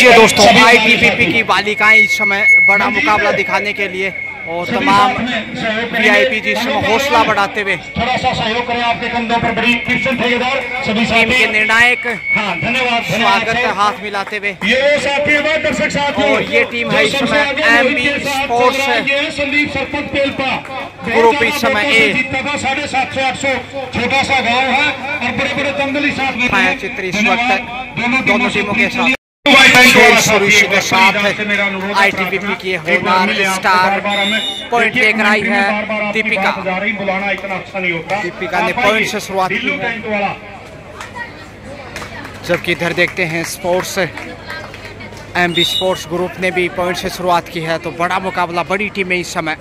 देखिए दोस्तों, ITBP की बालिकाएं इस समय बड़ा मुकाबला दिखाने के लिए और तमाम VIP जी इस समय हौसला बढ़ाते हुए थोड़ा सा सहयोग करें आपके कंधों पर बड़ी किशन ठेकेदार सभी टीम के निर्णायक धन्यवाद स्वागत का हाथ मिलाते हुए। ये वो साथी है दर्शक साथियों, और ये टीम है इस समय MB स्पोर्ट्स संदीप सरपंच पेलपा ग्रुप इस समय ए 750-800 छोटा सा गाँव है और बड़े बड़े जंगली साथ चित्र इस वक्त दोनों टीमों के साथ शुरू के साथ ITBP की होनहार स्टार पॉइंट लेकर आई है दीपिका। दीपिका ने पॉइंट से शुरुआत की है, जबकि इधर देखते हैं स्पोर्ट्स MB स्पोर्ट्स ग्रुप ने भी पॉइंट से शुरुआत की है। तो बड़ा मुकाबला, बड़ी टीमें इस समय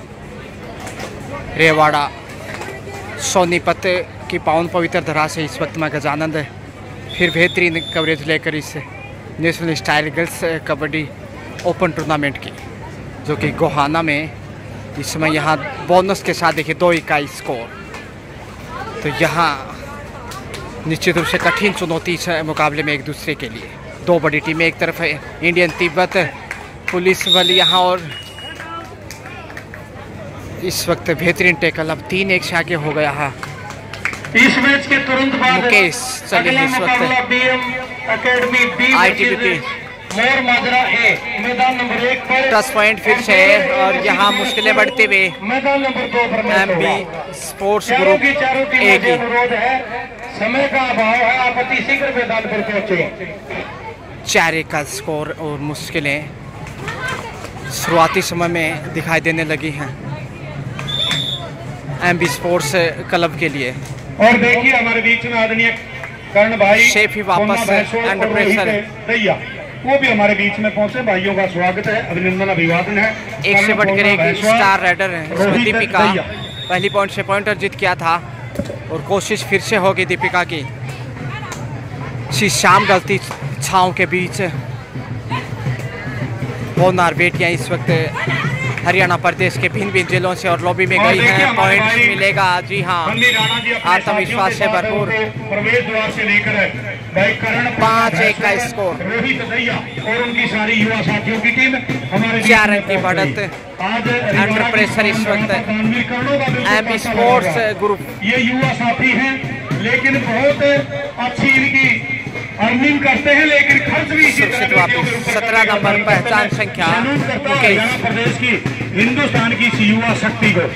रेवाड़ा सोनीपत की पावन पवित्र धरा से इस वक्त में गजानंद है फिर बेहतरीन कवरेज लेकर इस national style girls kabaddi open tournament की, जो कि गोहाना में इस समय यहाँ बोनस के साथ देखिए 2 का स्कोर। तो यहाँ निश्चित रूप से कठिन चुनौती इस मुकाबले में एक दूसरे के लिए। 2 बड़ी टीमें, एक तरफ है इंडियन तिब्बत पुलिस बल यहाँ, और इस वक्त बेहतरीन टैकल अब 3-1 से आगे हो गया है। इस मैच के तुरंत बाद मुकेश चलिए इस वक्त ITBP मोर माजरा ए मैदान नंबर 1 पर 10 पॉइंट फिर से, और यहाँ मुश्किलें बढ़ते हुए मैदान नंबर 2 पर MB स्पोर्ट्स ग्रुप ए की अनुरोध है, समय का अभाव है, आप अति शीघ्र मैदान पर पहुंचे। 4 का स्कोर और मुश्किलें शुरुआती समय में दिखाई देने लगी हैं MB स्पोर्ट्स क्लब के लिए। और देखिए हमारे बीच में आदरणीय कर्ण भाई शेफी वापस अंडर प्रेशर दैया, वो भी हमारे बीच में पहुंचे। भाइयों का स्वागत है, अभिनंदन अभिवादन है। एक से बढ़कर एक स्टार राइडर है इसमें दीपिका। पहली पॉइंट से पॉइंटर जीत किया था और कोशिश फिर से होगी दीपिका की। शाम गलती छाँव के बीच होनहार बेटियां इस वक्त हरियाणा प्रदेश के भिन्न भिन्न जिलों से और लॉबी में गई हैं। पॉइंट मिलेगा, जी हाँ, आत्मविश्वास से भरपूर। 5-1 का स्कोर, 4 रन की बढ़त। अंडर प्रेशर इस वक्त MB स्पोर्ट्स ग्रुप। ये युवा साथी हैं, लेकिन बहुत अच्छी इनकी अर्निंग करते हैं, लेकिन खर्च भी सुरक्षित वापस। 17 नंबर पहचान संख्या मुकेश प्रदेश की हिंदुस्तान की इस युवा शक्ति को।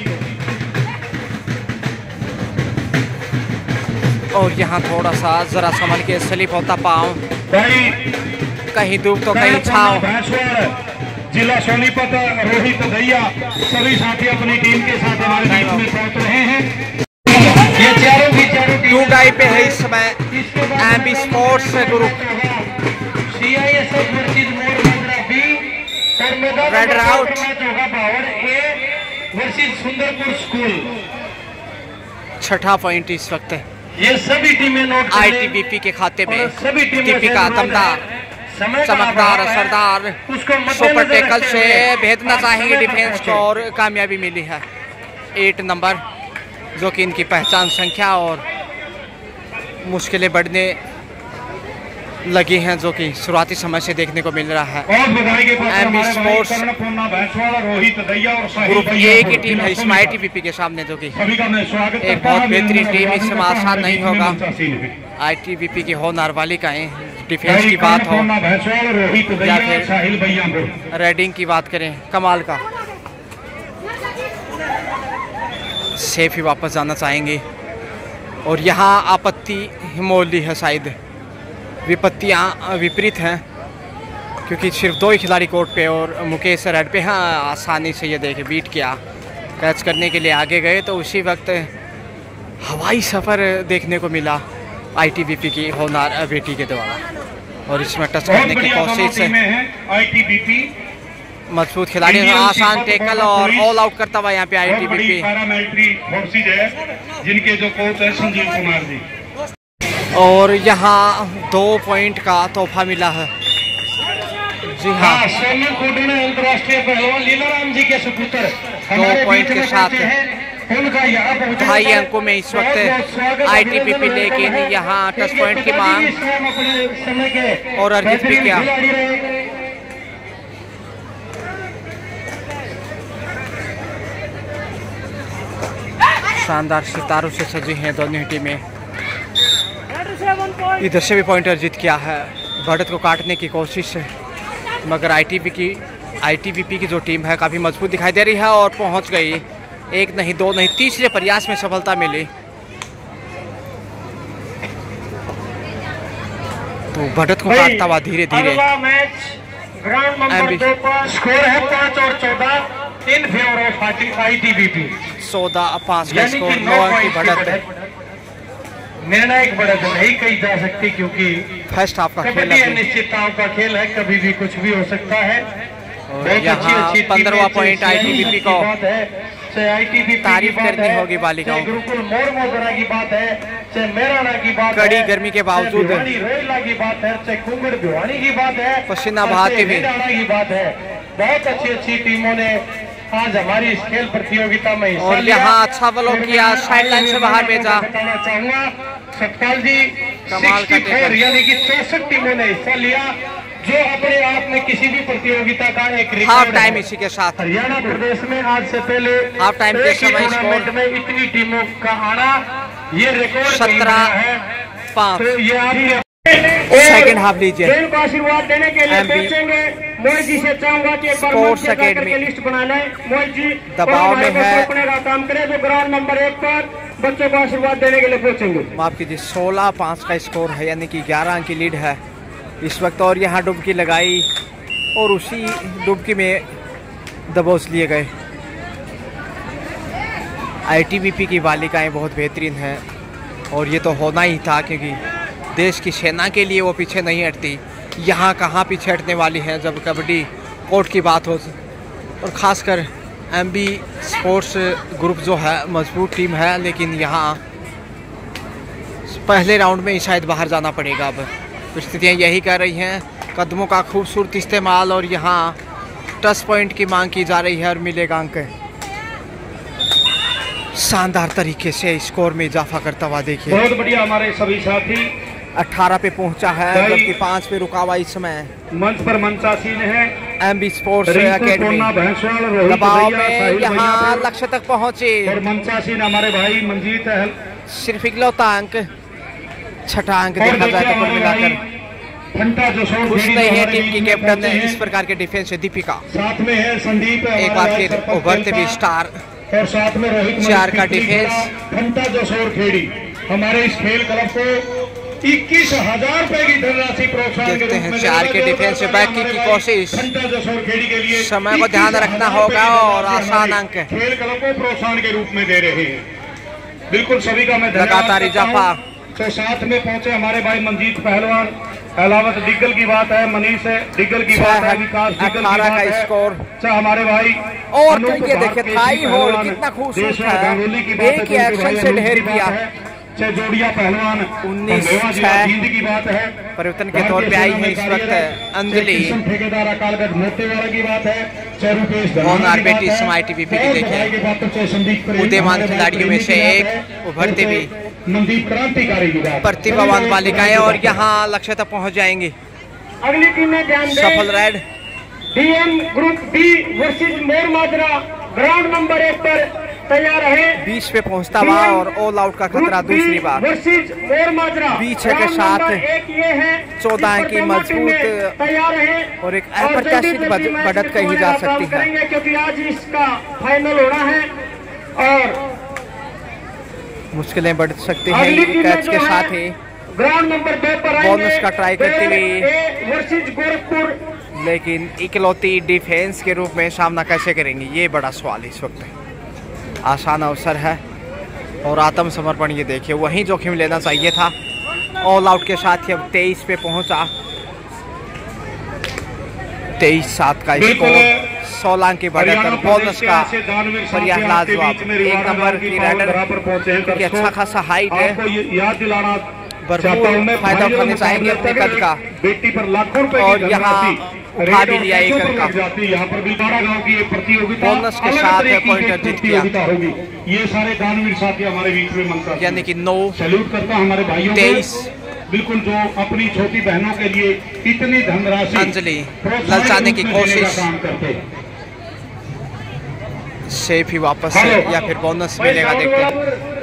और यहाँ थोड़ा सा जरा संभल के स्लिप होता पाँव, कहीं धूप तो कहीं छाँव। जिला सोनीपत रोहित दैया सभी साथी अपनी टीम के साथ हमारे बीच में पहुंच रहे हैं। ये चारों 2 गाई पे है इस समय MB sports group. Raid out Sundarpur school. 6ठा पॉइंट इस वक्त ये सभी टीमें नोट ITBP के खाते में। दीपिका दमदार, चमकदार, असरदार सुपर टैकल से भेजना चाहेंगे डिफेंस को और कामयाबी मिली है। 8 नंबर जो कि इनकी पहचान संख्या, और मुश्किलें बढ़ने लगी हैं जो कि शुरुआती समय से देखने को मिल रहा है। MB स्पोर्ट्स ग्रुप ए की टीम है इसमें ITBP के सामने, जो कि एक बहुत बेहतरीन टीम। इसमें आसान नहीं होगा। ITBP की होनहार बालिकाएं, डिफेंस की बात हो या फिर रेडिंग की बात करें, कमाल का। सेफ ही वापस जाना चाहेंगे, और यहाँ आपत्ति हिमोली है, शायद विपत्तियाँ विपरीत हैं, क्योंकि सिर्फ 2 ही खिलाड़ी कोर्ट पे और मुकेश रेड पे। हाँ, आसानी से ये देखे बीट किया, कैच करने के लिए आगे गए तो उसी वक्त हवाई सफ़र देखने को मिला ITBP की होनहार बेटी के द्वारा। और इसमें टच करने की कोशिश ITBP मजबूत खिलाड़ी, आसान टैकल और ऑल आउट करता हुआ यहाँ पे ITBP। जिनके जो कोच है संजीव कुमार जी। और यहाँ 2 पॉइंट का तोहफा मिला है, जी हाँ, अंतर्राष्ट्रीय पहलवान लीलाराम जी के सुपुत्र 2 पॉइंट के साथ 2.5 अंकों में इस वक्त ITBP, लेकिन यहाँ टच पॉइंट की मांग और अर्जित भी किया। शानदार सितारों से सजी हैं दोनों ही टीमें। इधर से भी पॉइंटर जीत किया है, बढ़त को काटने की कोशिश है, मगर आईटीबीपी की जो टीम है काफ़ी मजबूत दिखाई दे रही है और पहुंच गई। एक नहीं, दो नहीं, तीसरे प्रयास में सफलता मिली। तो बढ़त को काटता हुआ धीरे धीरे ग्राउंड नंबर 2 पर स्कोर है 5 और 14 इन फेवर ऑफ आईटीबीपी। 14-5 का स्कोर, 9 अंक की बढ़त है। निर्णायक बढ़त नहीं कही जा सकती क्योंकि फर्स्ट हाफ का खेल कबड्डी अनिश्चितताओं का खेल है, कभी भी कुछ भी हो सकता है। और यहाँ 15वां पॉइंट आईटीबीपी को तारीफ करनी होगी बालिकाओं। गुरुकुल मोर मोजरा की बात है, चाहे मेराना की बात है, कड़ी गर्मी के बावजूद रोहिला की बात है, चाहे कुंगड़ भिवानी की बात है, पसीना बहाते हुए की बात है। बहुत अच्छी टीमों ने आज हमारी इस खेल प्रतियोगिता में हिस्सा और लिया। यहाँ अच्छा ब्लॉक किया, साइड लाइन से बाहर भेजा। बताना चाहूंगा सतपाल जी, कमाल का 64 यानी कि 64 टीमों ने हिस्सा लिया, जो अपने आप में किसी भी प्रतियोगिता का एक रिकॉर्ड। हाफ टाइम इसी के साथ हरियाणा प्रदेश में आज से पहले हाफ टाइम के समय टूर्नामेंट में इतनी टीमों का आना ये रिकॉर्ड 17-5। तो ये आप सेकंड हाफ लीजिए। खेल को आशीर्वाद देने के लिए पहुंचेंगे। मोहित जी से चाहूंगा कि एक बार स्पोर्ट्स मंच अकेडमी के लिस्ट बना लें। मोहित जी दबाव में है, अपने का काम करें, जो ग्राउंड नंबर 1 पर बच्चों को आशीर्वाद देने के लिए पहुंचेंगे। माफ कीजिए, 16-5 का स्कोर है, यानी कि 11 अंक की लीड है इस वक्त। और यहाँ डुबकी लगाई और उसी डुबकी में दबोच लिए गए। आईटीबीपी की बालिकाएं बहुत बेहतरीन हैं और ये तो होना ही था, क्योंकि देश की सेना के लिए वो पीछे नहीं हटती। यहाँ कहाँ पीछे हटने वाली हैं जब कबड्डी कोर्ट की बात हो। और ख़ासकर एमबी स्पोर्ट्स ग्रुप जो है मजबूत टीम है, लेकिन यहाँ पहले राउंड में ही शायद बाहर जाना पड़ेगा। अब स्थितियाँ यही कर रही हैं। कदमों का खूबसूरत इस्तेमाल और यहाँ टच पॉइंट की मांग की जा रही है और मिलेगा अंक। शानदार तरीके से स्कोर में इजाफा करता हुआ देखिए। बहुत बढ़िया, हमारे सभी साथी 18 पे पहुंचा है, जबकि 5 पे रुका हुआ इस समय। मंच पर मंचासीन है एमबी स्पोर्ट्स एकेडमी दबाव में यहाँ लक्ष्य तक पहुंचे और मंचासीन हमारे भाई मंजीत है। सिर्फ इकलौता अंक, छठा अंक देखा जाए तो कुल मिलाकर खुश नहीं है टीम की कैप्टन इस प्रकार के डिफेंस से दीपिका। साथ में है संदीप, एक बार फिर उभरते भी स्टार और साथ में रोहित 4 का डिफेंस। घंटा जसोर खेड़ी हमारे इस खेल क्लब को 21,000 रुपए की धनराशि प्रोत्साहन के देखते रूप हैं में 4 के डिफेंस से बैक की कोशिश। घंटा जसोर खेड़ी के लिए समय को ध्यान रखना होगा और आसान अंक खेल क्लब को प्रोत्साहन के रूप में दे रहे हैं। बिल्कुल सभी का मैं लगातार इजाफा। तो साथ में पहुंचे हमारे भाई मंजीत पहलवान, अलावत डिग्गल की बात है, मनीष है डिग्गल की बात है, विकास डिग्गल की बात है, स्कोर चाहे हमारे भाई और ये देखिए थाई होल्ड कितना खूबसूरत है, एक ही एक्शन से ढेर दिया। चाहे जोड़िया पहलवान 19-6 की बात है, परिवर्तन के तौर पे आई है इस वक्त अंजलि। ठेकेदार अकालगढ़ मोटेवाला की बात है, चाहे रुपेश आईटीबीपी की देखें उदयमान खिलाड़ियों में से एक उभरते भी मनदीप क्रांतिकारी की बात, प्रतिभावान बालिकाएं और यहाँ लक्ष्य तक पहुंच जाएंगी। अगली टीम में ध्यान दें। सफल raid DM group B versus Mor Majra ground number 1 पर तैयार है। 20 पे पहुंचता हुआ और ऑल आउट का खतरा दूसरी बार। वर्सेस मोर माजरा 20 के साथ 14 की मजबूत तैयार है और एक अप्रत्याशित बढ़त कही जा सकती है, क्योंकि आज इसका फाइनल होना है और मुश्किलें बढ़ सकती हैं कैच के साथ ही। ग्राउंड नंबर 2 पर बोनस का ट्राई करते हुए, वर्सेस गोरखपुर, लेकिन इकलौती डिफेंस के रूप में सामना कैसे करेंगे, ये बड़ा सवाल इस वक्त है। आसान अवसर है और आत्मसमर्पण ये देखिए, वहीं जोखिम लेना चाहिए था। ऑल आउट के साथ ही अब 23 पे पहुंचा, 23-7 का स्कोर, 16 की बढ़त और बोनस का प्रयास लाजवाब। 1 नंबर की राइडर की अच्छा खासा हाइट है, भरपूर फायदा उठाने चाहेंगे अपने कद का बेटी पर लाखों रुपए और यहाँ उठा भी लिया एक अंक का। यहाँ पर भी 12 गांव की एक प्रतियोगिता बोनस के साथ पॉइंटर जीत किया। होगी। ये सारे दानवीर साथी हमारे बीच में मंच, यानी कि 9 सैल्यूट करता हमारे भाइयों 23 बिल्कुल जो अपनी छोटी बहनों के लिए इतनी धनराशि अंजलि ललचाने की कोशिश। सेफ ही वापस से या फिर बोनस मिलेगा, देखते हैं।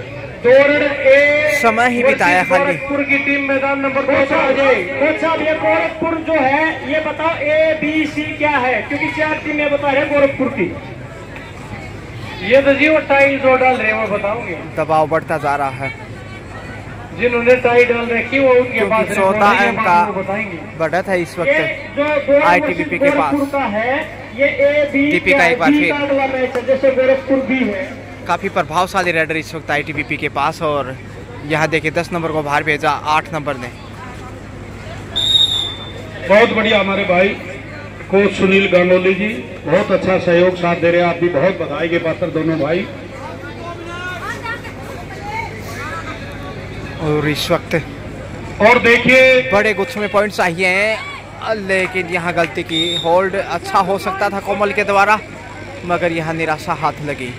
समय ही बिताया खाली। गोरखपुर की टीम मैदान नंबर 2 पर आ जाए। कोच साहब, ये गोरखपुर जो है ये बताओ ABC क्या है, क्योंकि 4 टीमें बता रहे गोरखपुर की। ये तो जी वो टाई जो डाल रहे हैं वो बताओगे। दबाव बढ़ता जा रहा है, जिन्होंने टाई डाल रखी वो उनके पास 14 अंक का बताएंगे। बढ़त है इस वक्त जो ITBP के पास। का है ये DP का एक बार फिर मैच है, जैसे गोरखपुर भी है। काफ़ी प्रभावशाली रेडर इस वक्त ITBP के पास। और यहाँ देखिए 10 नंबर को बाहर भेजा 8 नंबर ने। बहुत बढ़िया हमारे भाई कोच सुनील गांगोली जी, बहुत अच्छा सहयोग साथ दे रहे हैं। आप भी बहुत बधाई के पात्र दोनों भाई। और इस वक्त और देखिए बड़े गुच्छे में पॉइंट चाहिए हैं, लेकिन यहाँ गलती की। होल्ड अच्छा हो सकता था कोमल के द्वारा, मगर यहाँ निराशा हाथ लगी।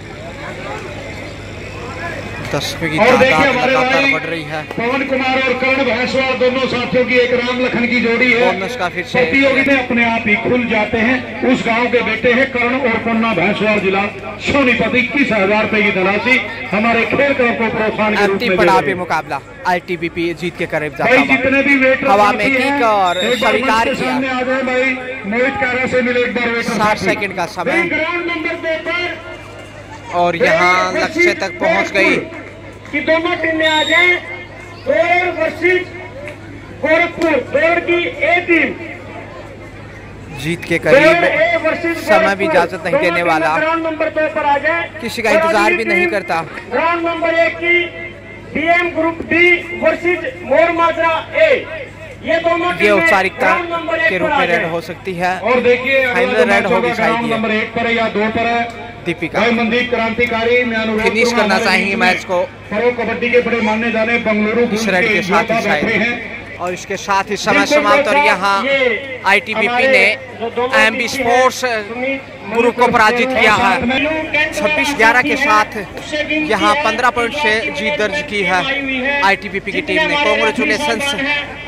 दर्शकों की तादाद लगातार बढ़ रही है। पवन कुमार और करण भैंसवाल दोनों साथियों की एक राम लखन की जोड़ी है। बोनस का फिर से प्रतियोगिता अपने आप ही खुल जाते हैं। उस गांव के बेटे हैं करण और पन्ना भैंसवाल, जिला सोनीपत। 21,000 रुपए की धनराशि हमारे खेल को प्रोत्साहन के रूप अंतिम में पड़ाव पे मुकाबला ITBP जीत के करीब जाता भाई। जितने भी वेटर हवा में किक और स्वीकार किया। सामने आ जाए भाई, मोहित कारा से मिले एक बार वेटर। 60 सेकंड का समय ग्राउंड नंबर 2 पर और यहाँ लक्ष्य तक पहुँच गई। कि दोनों टीमें आ जाएं। दौड़ वर्सेस गोरखपुर, दौड़ की A टीम जीत के करीब। समय भी इजाजत नहीं देने वाला, ग्राउंड नंबर 2 पर आ जाए। किसी का इंतजार भी नहीं करता। ग्राउंड नंबर 1 की DM group D versus Mormajra A, ये दोनों ये औपचारिकता के रूप में रेड हो सकती है। और देखिए फाइनल रेड होगी शायद ये। नंबर 1 पर है या 2 पर है। दीपिका मनदीप क्रांतिकारी फिनिश करना चाहेंगे मैच को प्रो कबड्डी के बड़े मानने जाने बंगलुरु इस रेड के साथ ही शायद। और इसके साथ ही समय समाप्त। और यहाँ ITBP ने MB स्पोर्ट्स ग्रुप को पराजित किया है 26-11 के साथ। यहाँ 15 पॉइंट से जीत दर्ज की है ITBP की टीम ने। कॉन्ग्रेचुलेशंस